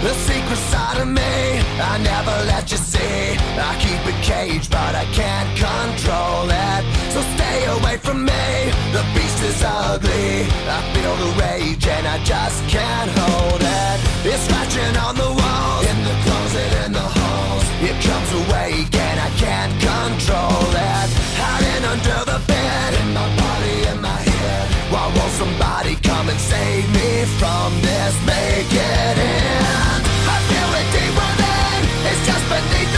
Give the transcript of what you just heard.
The secret side of me, I never let you see. I keep it caged, but I can't control it. So stay away from me, the beast is ugly. I feel the rage and I just can't hold it. It's scratching on the walls, in the closet, in the halls. It comes awake and I can't control it. Hiding under the bed, in my body, in my head. Why won't somebody come and save me from this? Make it end. I feel it deep within, it's just beneath